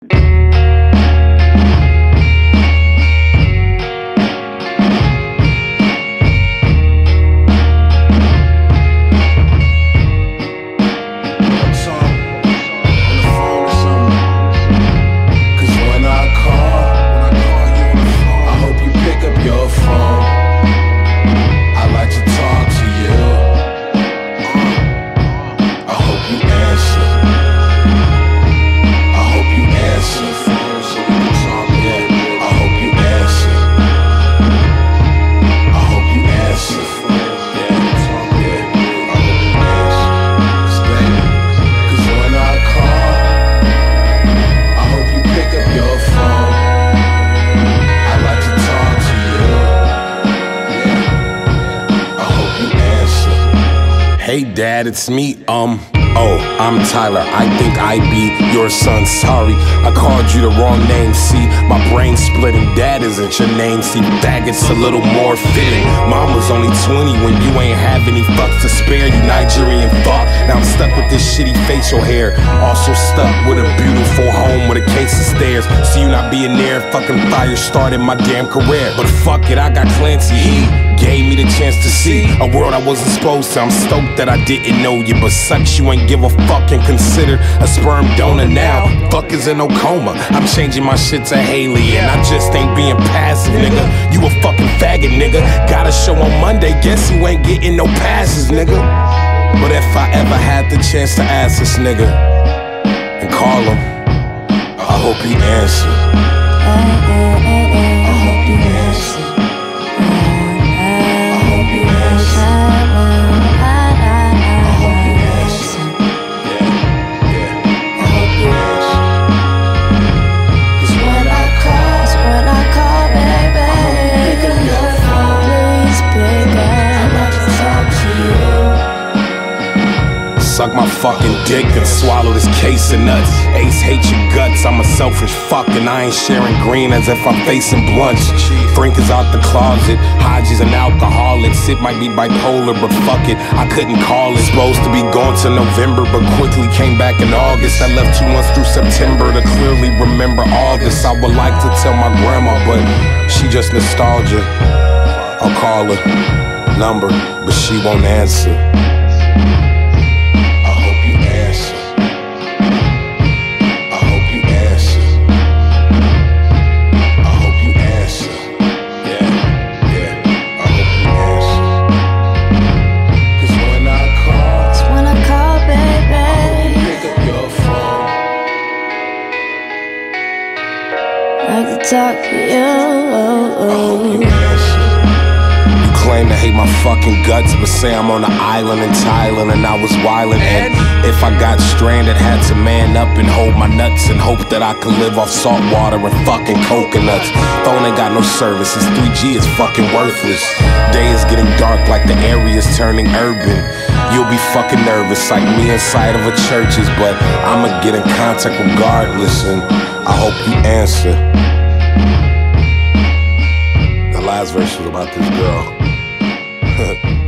Hey dad, it's me, I'm Tyler, I think I be your son, sorry, I called you the wrong name, see, my brain splitting, dad isn't your name, see, faggot's a little more fitting, mom was only 20 when you ain't have any fucks to spare, you Nigerian fuck, now I'm stuck with this shitty facial hair, also stuck with a beautiful home with a case of stairs, see you not being there, fucking fire started my damn career, but fuck it, I got Clancy, he gave me the chance to see a world I wasn't supposed to. I'm stoked that I didn't know you, but sucks you ain't give a fuck and considered a sperm donor now. Fuck is in no coma. I'm changing my shit to Haley, and I just ain't being passive, nigga. You a fucking faggot, nigga. Got a show on Monday, guess you ain't getting no passes, nigga. But if I ever had the chance to ask this nigga and call him, I hope he answer. I hope he answer. Suck my fucking dick and swallow this case of nuts. Ace hate your guts, I'm a selfish fuck and I ain't sharing green as if I'm facing blunts. Frank is out the closet, Haji's an alcoholic. Sid might be bipolar, but fuck it, I couldn't call it. Supposed to be gone to November, but quickly came back in August. I left 2 months through September to clearly remember August. I would like to tell my grandma, but she just nostalgia. I'll call her number, but she won't answer. Talk to you. You claim to hate my fucking guts, but say I'm on an island in Thailand and I was wildin'. And if I got stranded, had to man up and hold my nuts and hope that I could live off salt water and fucking coconuts. Phone ain't got no service, this 3G is fucking worthless. Day is getting dark like the area's turning urban. You'll be fucking nervous like me inside of a church's, but I'ma get in contact regardless, and I hope you answer. The last verse was about this girl.